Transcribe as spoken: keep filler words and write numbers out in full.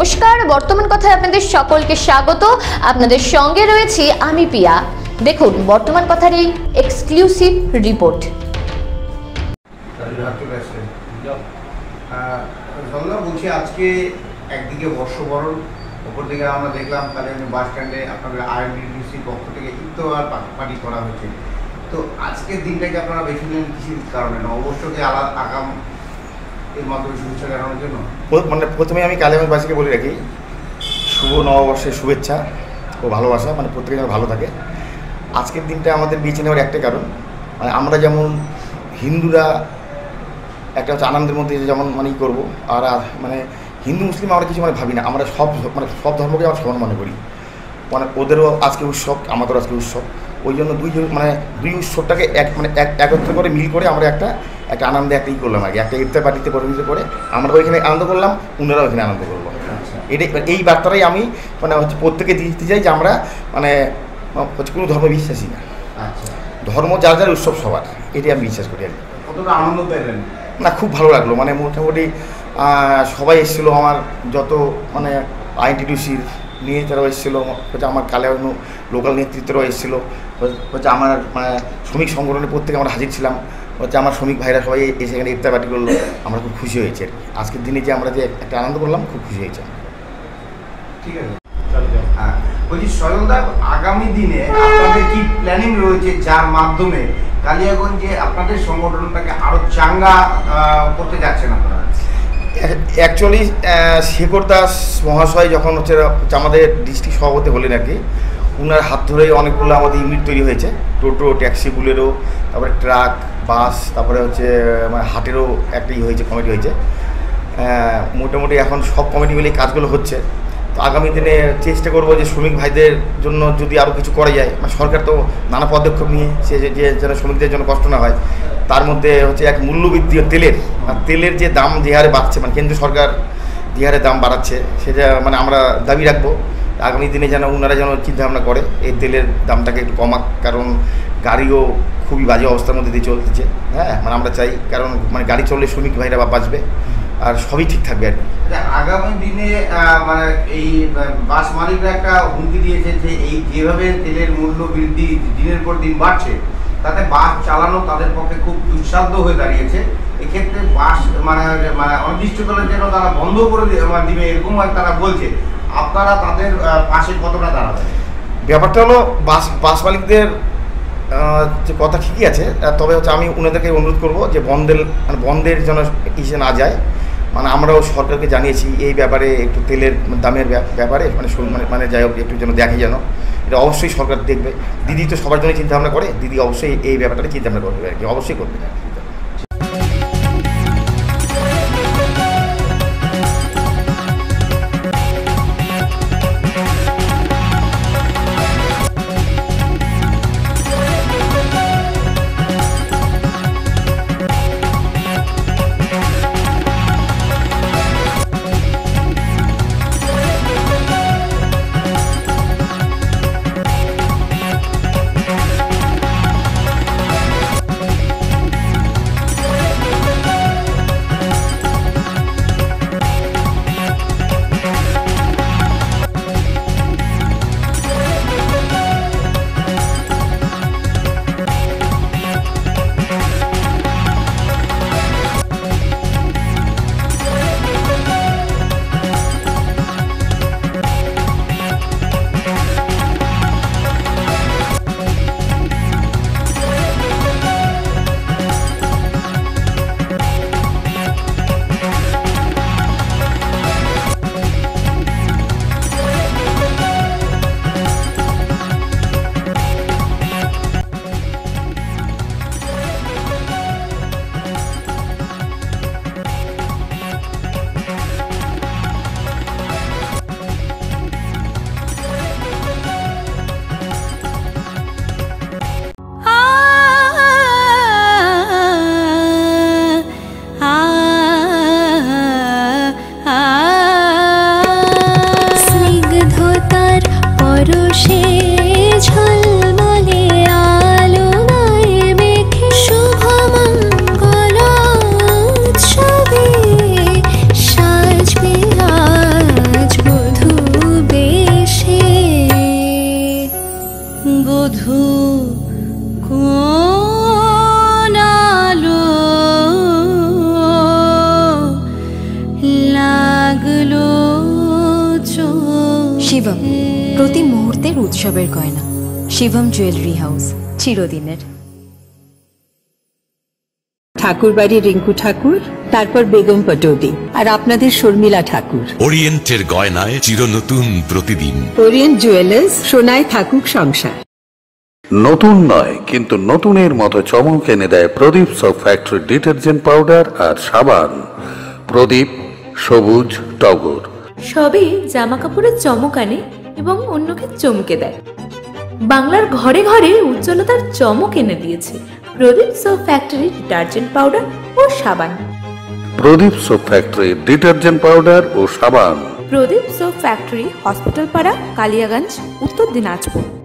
নমস্কার, বর্তমান কথায় আপনাদের সকলকে স্বাগত। আপনাদের সঙ্গে রয়েছি আমি পিয়া। দেখুন বর্তমান কথার এই এক্সক্লুসিভ রিপোর্ট। বলছি আজকে একদিকে বর্ষবরণ, ওপর দিকে আমরা দেখলাম কালিয়াগঞ্জ বাস স্ট্যান্ডে আপনাদের আইএনডিডিসির পক্ষ থেকে ইফতার পার্টি করা হয়েছে। তো আজকের দিনটাকে আপনারা বেছে নিলেন কিসের কারণে? অবশ্যই আলাদা আগাম এর মাধ্যমে শুভেচ্ছা জানানোর জন্য। মানে প্রথমে আমি কালিয়াগঞ্জবাসীকে বলে রাখি, শুভ নববর্ষের শুভেচ্ছা ও ভালোবাসা, মানে প্রত্যেকে যেন ভালো থাকে। আজকের দিনটা আমাদের বেছে নেওয়ার একটাই কারণ, মানে আমরা যেমন হিন্দুরা একটা হচ্ছে আনন্দের মধ্যে যেমন মানে ই করবো, আর মানে হিন্দু মুসলিম আমরা কিছু মানে ভাবি না, আমরা সব মানে সব ধর্মকে আমরা সমান মনে করি। মানে ওদেরও আজকে উৎসব, আমাদেরও আজকে উৎসব। ওই জন্য দুই মানে দুই উৎসবটাকে এক মানে এক একত্র করে মিল করে আমরা একটা একটা আনন্দে একটা ই করলাম আর কি, একটা ইফতার পার্টিতে পরিণত করে আমরা ওইখানে আনন্দ করলাম, ওনারাও ওইখানে আনন্দ করলো। এটা এই বার্তাটাই আমি মানে হচ্ছে প্রত্যেকে দিতে চাই যে আমরা মানে হচ্ছে কোনো ধর্ম বিশ্বাসী না, ধর্ম যার যার উৎসব সবার, এটাই আমি বিশ্বাস করি আর কি। কতটা আনন্দ পেলেন? না, খুব ভালো লাগলো। মানে মোটামুটি সবাই এসেছিলো, আমার যত মানে আইএনটিডিসির নিয়ে তারাও এসেছিলো, হচ্ছে আমার কালিয়াগঞ্জ লোকাল নেতৃত্বরাও এসেছিলো, হচ্ছে আমার মানে শ্রমিক সংগঠনের প্রত্যেকে আমরা হাজির ছিলাম, হচ্ছে আমার শ্রমিক ভাইরা সবাই এসে এখানে ইফতার পার্টি করলো। আমরা খুব খুশি হয়েছে আজকের দিনে যে আমরা যে একটা আনন্দ করলাম, খুব খুশি হয়েছে। ঠিক আছে, হ্যাঁ বলছি সজলদা, আগামী দিনে আপনাদের কি প্ল্যানিং রয়েছে যার মাধ্যমে কালিয়াগঞ্জে আপনাদের সংগঠনটাকে আরো চাঙ্গা করতে যাচ্ছেন আপনারা? অ্যাকচুয়ালি শেখর দাস মহাশয় যখন হচ্ছে আমাদের ডিস্ট্রিক্ট সভাপতি হলেন আর কি, ওনার হাত ধরে অনেকগুলো আমাদের ইউনিট তৈরি হয়েছে, টোটো, ট্যাক্সি, বুলেরো, তারপরে ট্রাক, বাস, তারপরে হচ্ছে মানে হাটেরও একটা ই হয়েছে, কমিটি হয়েছে। মোটামুটি এখন সব কমিটি মিলে কাজগুলো হচ্ছে। তো আগামী দিনে চেষ্টা করবো যে শ্রমিক ভাইদের জন্য যদি আরও কিছু করা যায়, মানে সরকার তো নানা পদক্ষেপ নিয়ে সে যে যেন শ্রমিকদের জন্য কষ্ট না হয়, তার মধ্যে হচ্ছে এক মূল্যবৃদ্ধি তেলের, আর তেলের যে দাম যে হারে বাড়ছে, মানে কেন্দ্র সরকার যে হারে দাম বাড়াচ্ছে, সেটা মানে আমরা দাবি রাখবো আগামী দিনে যেন ওনারা যেন চিন্তাভাবনা করে এই তেলের দামটাকে একটু কমাক, কারণ গাড়িও খুবই বাজে অবস্থার মধ্যে দিয়ে চলতেছে। হ্যাঁ, মানে আমরা চাই, কারণ মানে গাড়ি চললে শ্রমিক ভাইরা বা বাঁচবে আর সবই ঠিক থাকবে আর কি। আগামী দিনে মানে এই বাস মালিকরা একটা হুমকি দিয়েছে যে এই যেভাবে তেলের মূল্য বৃদ্ধি দিনের পর দিন বাড়ছে, তাতে বাস চালানো তাদের পক্ষে খুব দুঃসাধ্য হয়ে দাঁড়িয়েছে। এক্ষেত্রে বাস মানে মানে অনির্দিষ্টকালের জন্য তারা বন্ধ করে দিবে এরকম তারা বলছে। আপনারা তাদের পাশে কতটা দাঁড়াবেন? ব্যাপারটা হলো বাস বাস মালিকদের যে কথা ঠিকই আছে, তবে হচ্ছে আমি ওনাদেরকে অনুরোধ করবো যে বন্ধের মানে বন্ধের যেন ইসে না যায়। মানে আমরাও সরকারকে জানিয়েছি এই ব্যাপারে, একটু তেলের দামের ব্যাপারে মানে মানে যাই হোক একটু যেন দেখে, যেন এটা অবশ্যই সরকার দেখবে। দিদি তো সবার জন্য চিন্তাভাবনা করে, দিদি অবশ্যই এই ব্যাপারটা চিন্তাভাবনা করবে আর কি, অবশ্যই করবে। শিবম, প্রতি মুহূর্তের উৎসবের গয়না। শিবম জুয়েলারি হাউস, চিরদিনের। ঠাকুরবাড়ি রিঙ্কু ঠাকুর, তারপর বেগম পটৌদি, আর আপনাদের শর্মিলা ঠাকুর। ওরিয়েন্টের গয়নায় চিরনতুন প্রতিদিন। ওরিয়েন্ট জুয়েলার্স, সোনায় থাকুক সংসার। নতুন নয়, কিন্তু নতুনের মতো চমক এনে দেয় Pradip soap factory detergent powder আর সাবান। প্রদীপ, সবুজ, টগর। সবই জামা কাপড়ের চমক আনে এবং অন্যকে চমকে দেয়। বাংলার ঘরে ঘরে উজ্জ্বলতার চমক এনে দিয়েছে Pradip soap factory detergent powder ও সাবান। Pradip soap factory detergent powder ও সাবান। প্রদীপ সোপ ফ্যাক্টরি, হসপিটাল পাড়া, কালিয়াগঞ্জ, উত্তর দিনাজপুর।